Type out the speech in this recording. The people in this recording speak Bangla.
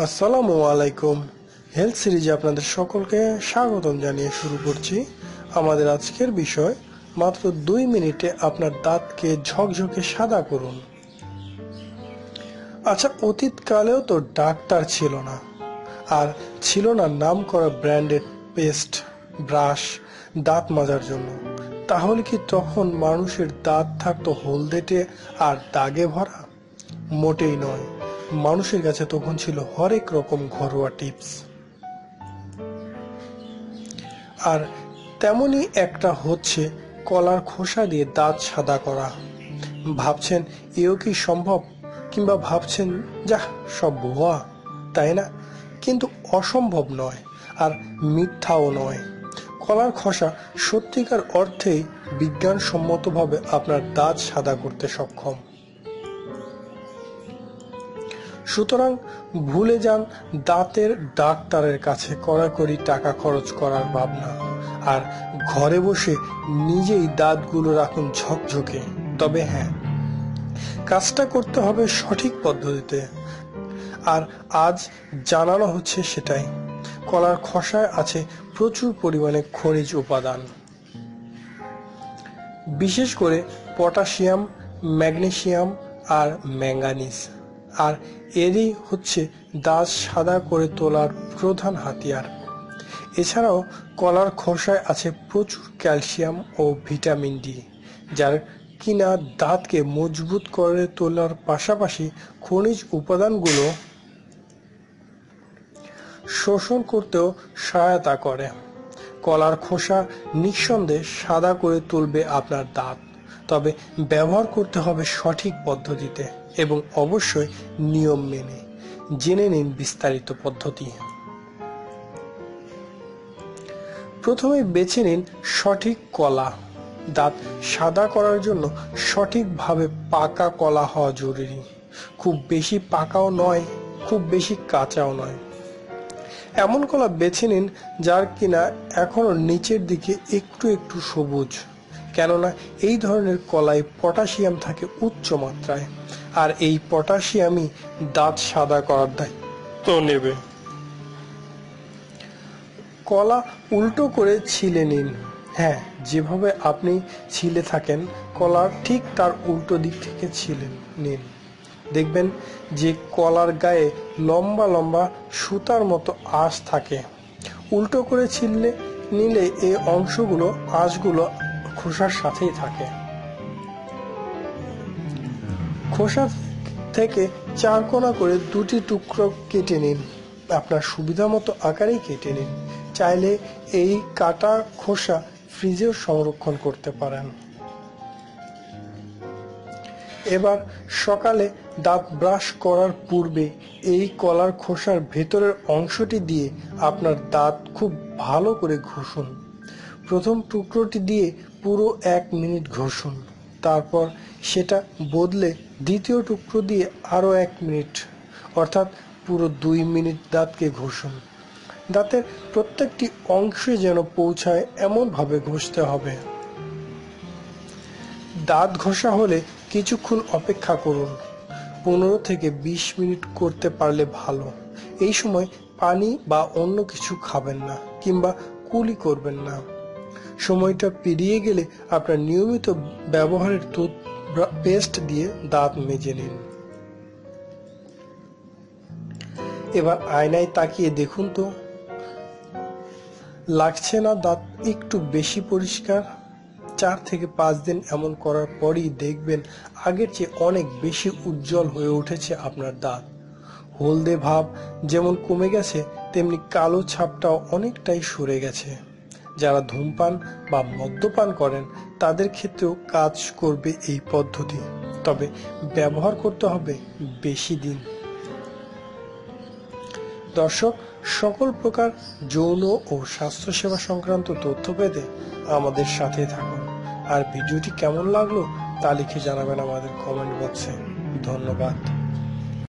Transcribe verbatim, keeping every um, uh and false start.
আসসালামু আলাইকুম। হেলথ সিরিজে আপনাদের সকলকে স্বাগতম জানিয়ে শুরু করছি। আমাদের আজকের বিষয়, মাত্র দুই মিনিটে আপনার দাঁতকে ঝকঝকে সাদা করুন। আচ্ছা, অতীতকালেও তো ডাক্তার ছিল না, আর ছিল না নাম করা ব্র্যান্ডেড পেস্ট, ব্রাশ, দাঁত মাজার জন্য। তাহলে কি তখন মানুষের দাঁত থাকতো হলদেটে আর দাগে ভরা? মোটেই নয়। মানুষের কাছে তখন ছিল হরেক রকম ঘরোয়া টিপস, আর তেমনি একটা হচ্ছে কলার খোসা দিয়ে দাঁত সাদা করা। ভাবছেন এও কি সম্ভব, কিংবা ভাবছেন যা সব ভুয়া, তাই না? কিন্তু অসম্ভব নয়, আর মিথ্যাও নয়। কলার খোসা সত্যিকার অর্থেই বিজ্ঞানসম্মতভাবে আপনার দাঁত সাদা করতে সক্ষম। সুতরাং ভুলে যান দাঁতের ডাক্তারের কাছে কড়াকড়ি টাকা খরচ করার ভাবনা, আর ঘরে বসে নিজেই দাঁতগুলো রাখুন ঝকঝকে। তবে হ্যাঁ, কাজটা করতে হবে সঠিক পদ্ধতিতে, আর আজ জানানো হচ্ছে সেটাই। কলার খোসায় আছে প্রচুর পরিমাণে খনিজ উপাদান, বিশেষ করে পটাশিয়াম, ম্যাগনেসিয়াম আর ম্যাঙ্গানিজ, আর এরই হচ্ছে দাঁত সাদা করে তোলার প্রধান হাতিয়ার। এছাড়াও কলার খোসায় আছে প্রচুর ক্যালসিয়াম ও ভিটামিন ডি, যার কিনা দাঁতকে মজবুত করে তোলার পাশাপাশি খনিজ উপাদানগুলো শোষণ করতেও সহায়তা করে। কলার খোসা নিঃসন্দেহে সাদা করে তুলবে আপনার দাঁত, তবে ব্যবহার করতে হবে সঠিক পদ্ধতিতে এবং অবশ্যই নিয়ম মেনে। জেনে নিন বিস্তারিত পদ্ধতি। প্রথমে বেছে নিন সঠিক কলা। দাঁত সাদা করার জন্য সঠিকভাবে পাকা কলা হওয়া জরুরি। খুব বেশি পাকাও নয়, খুব বেশি কাঁচাও নয়। এমন কলা বেছে নিন যার কিনা এখনো নিচের দিকে একটু একটু সবুজ, কেননা এই ধরনের কলায় পটাশিয়াম থাকে উচ্চ মাত্রায়, আর এই পটাশিয়ামই দাঁত সাদা করার দায়িত্ব নেবে। কলা উল্টো করে ছিলে নিন। হ্যাঁ, যেভাবে আপনি ছিলে থাকেন কলার ঠিক তার উল্টো দিক থেকে ছিলে নিন। দেখবেন যে কলার গায়ে লম্বা লম্বা সুতার মতো আঁশ থাকে। উল্টো করে ছিলে নিলে এই অংশগুলো, আঁশগুলো খোসার সাথেই থাকে। খোসা থেকে চার কোনা করে দুটি টুকরো কেটে নিন। আপনার সুবিধা মতো আকারেই কেটে নিন। চাইলে এই কাটা খোসা ফ্রিজেও সংরক্ষণ করতে পারেন। এবার সকালে দাঁত ব্রাশ করার পূর্বে এই কলার খোসার ভেতরের অংশটি দিয়ে আপনার দাঁত খুব ভালো করে ঘষুন। প্রথম টুকরোটি দিয়ে পুরো এক মিনিট ঘষুন, তারপর সেটা বদলে দ্বিতীয় টুকরো দিয়ে আরও এক মিনিট, অর্থাৎ পুরো দুই মিনিট দাঁতকে ঘষুন। দাঁতের প্রত্যেকটি অংশে যেন পৌঁছায় এমনভাবে ঘষতে হবে। দাঁত ঘষা হলে কিছুক্ষণ অপেক্ষা করুন। পনেরো থেকে বিশ মিনিট করতে পারলে ভালো। এই সময় পানি বা অন্য কিছু খাবেন না, কিংবা কুলি করবেন না। সময়টা পেরিয়ে গেলে আপনার নিয়মিত ব্যবহারের টুথপেস্ট দিয়ে দাঁত মেজে নিন। এবার আয়নায় তাকিয়ে দেখুন তো, লাগছে না দাঁত একটু বেশি পরিষ্কার? চার থেকে পাঁচ দিন এমন করার পরই দেখবেন আগের চেয়ে অনেক বেশি উজ্জ্বল হয়ে উঠেছে আপনার দাঁত। হলদে ভাব যেমন কমে গেছে, তেমনি কালো ছাপটাও অনেকটাই সরে গেছে। যারা ধূমপান বা মদ্যপান করেন তাদের ক্ষেত্রেও কাজ করবে এই পদ্ধতি, তবে ব্যবহার করতে হবে বেশি দিন। দর্শক, সকল প্রকার যৌন ও স্বাস্থ্যসেবা সংক্রান্ত তথ্য পেতে আমাদের সাথে থাকুন। আর ভিডিওটি কেমন লাগলো তা লিখে জানাবেন আমাদের কমেন্ট বক্সে। ধন্যবাদ।